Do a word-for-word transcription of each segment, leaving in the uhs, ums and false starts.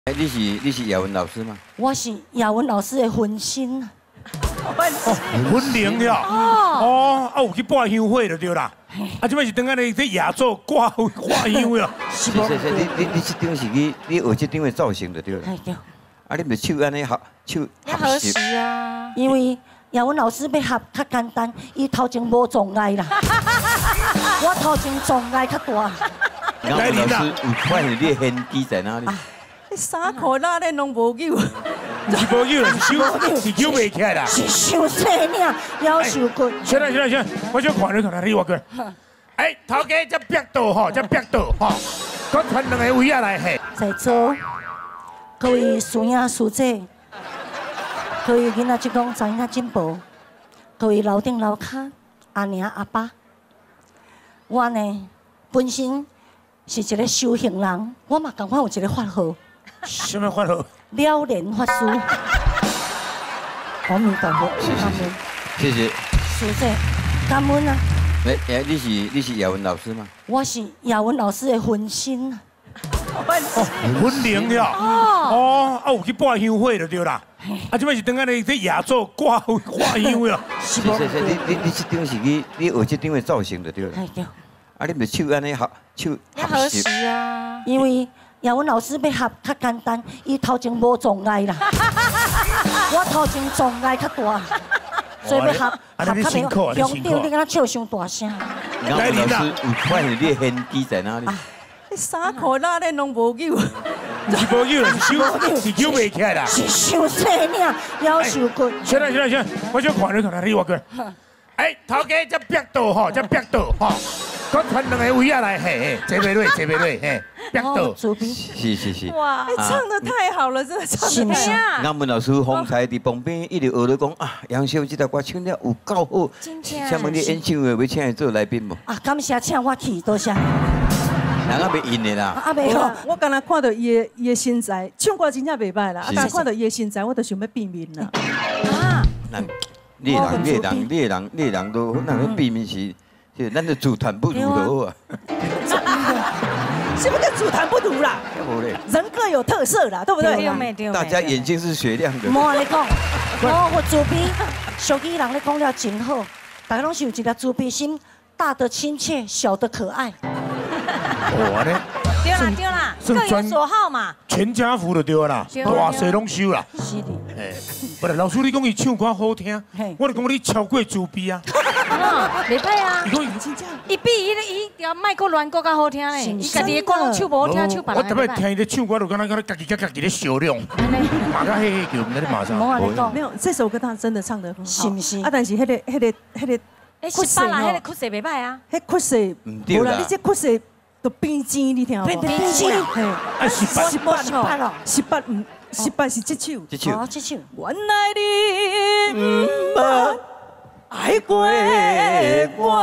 哎，你是你是雅文老师吗？ 我是雅文老师的分身。 哦，分灵了。哦，啊，有去拜香火就对啦。啊，这摆是等下咧在亚洲挂挂香了。 是是是，你你你这张是你你学这张的造型就对了。 对。 啊，你咪手安尼合手合适啊。 因为雅文老师要合较简单，伊头前无障碍啦。我头前障碍较大。 雅文老师有发现你的痕迹在哪里？ 你衫裤拉咧拢无救。 是无救，是手是救袂起来啦。 是受伤领，腰受骨。 行啦行啦行，我想看你看你我过。哎，头家这壁倒吼，这壁倒吼，我传两个位仔来嘿。 在座各位师兄师姐，各位囡仔职工查囡仔进步，各位老顶老卡阿娘阿爸，我呢本身是一个修行人，我嘛同款有一个法号。 什么法号？ 了莲法师，阿弥陀佛，感恩， 谢谢。 师姐，感恩啊！ 哎哎，你是你是雅文老师吗？ 我是雅文老师的分身。 哦，分灵了。哦，啊，有去拜香火就对啦。啊，这摆是等下咧在亚洲挂挂香了。 是是是，你你你这张是你你学这张的造型就对了。 对。 啊，你咪手安尼合手合适啊。 因为 雅文老师要合较简单，伊头前无障碍啦。我头前障碍较大，所以要合合较袂。强调你敢笑伤大声。 雅文老师有发现你的痕迹在哪里？ 你衫裤拉咧拢无救。 是无救，是手是救袂起来啦。 是受伤领，腰受骨。 行啦行啦行，我想看你看你我过。哎，头家这壁倒吼，这壁倒吼。 我传两个位仔来，嘿嘿，坐袂落，坐袂落，嘿，别倒。 是是是。 哇，唱得太好了，真的唱得太好。 雅文老师风采伫旁边一直学咧讲啊，杨秀这条歌唱了有够好。请问你演唱会要请伊做来宾无？ 啊，感谢请我去，多谢。 人啊要演的啦。 啊袂好， 我刚才看到伊的伊的身材，唱歌真正袂歹啦。啊，但看到伊的身材，我都想要变面啦。啊。 咱你的人，你的人，你的人，你的人都那个变面是。 是，咱就自叹不如就好啊。 什么叫自叹不如啦？人各有特色啦，对不对？ 大家眼睛是雪亮的。 莫你讲，我我猪鼻，俗语人咧讲了真好，大家拢是有一粒猪鼻心，大的亲切，小的可爱。 哇呢？ 对啦对啦，各有所好嘛。 全家福就对啦，大细拢收啦。 是的。 哎，不是老师，你讲伊唱歌好听，我就讲你超过猪鼻啊。 袂歹啊！ 你讲伊比伊咧伊条麦克乱歌较好听咧，伊家己的歌拢唱无好听，唱别人。 我特别听伊咧唱歌，就敢若敢若家己家家己咧笑量，马甲嘿嘿叫，唔知你马上。 没有，这首歌他真的唱得很好， 是不是？ 啊，但是迄个迄个迄个，哎，十八啦，迄个曲势袂歹啊。迄曲势，无啦，你这曲势都变尖，你听无？ 变变尖， 嘿，啊十八十八十八咯， 十八唔十八是这首， 这首， 哦，这首。 原来你唔捌。 爱过我，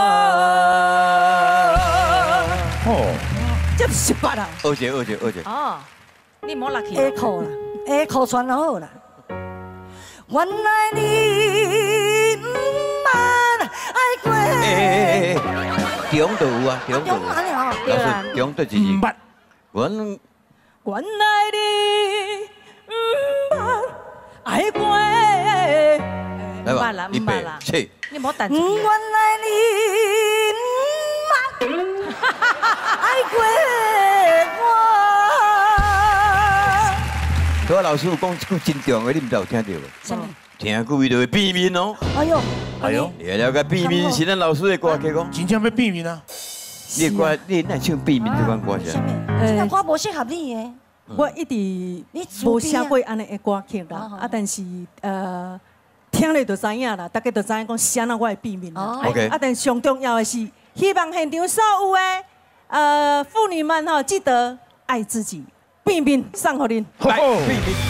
哦， 这十八啊！ 二姐，二姐，二姐。 哦，你莫落去。 下课啦，下课传好啦。原来你唔捌爱过。 诶，中都有啊，中都有。 安尼哦， 对啦，中都就是。 唔捌。 阮。 原来你唔捌爱过。 来吧，预备，起。 你莫等。 原来你唔爱过我。 多老师有讲句真重的，你唔知有听到无？ 什么？ 听句伊就会变面哦。 哎呦， 哎呦， 也了解变面是咱老师的歌曲讲。 真正要变面啊！ 你歌，你哪唱变面这款歌曲？ 这个歌无适合你的。 我一直无写过安尼的歌曲啦，啊，但是呃。 听了就知影啦，大家就知影讲啥那我会变面啦。 OK。 啊，但上重要的是，希望现场所有的呃妇女们吼，记得爱自己，变面送互恁。 来，变面。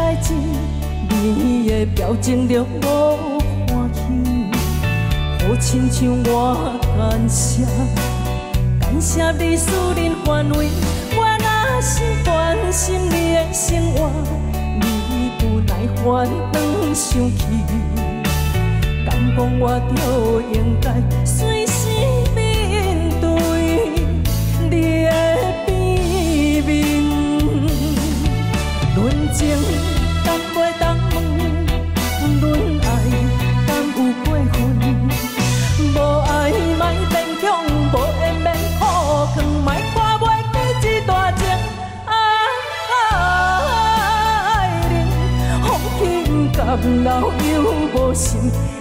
你的表情让我欢喜，好亲像我感谢，感谢你使恁范围，我若是关心你的生活，你不耐烦当生气，敢讲我就应该随时面对你的变面，论情当袂当问，论爱敢有过分？无爱莫勉强，无缘免苦劝，莫看袂起这段情。爱人，风轻甲老又无心，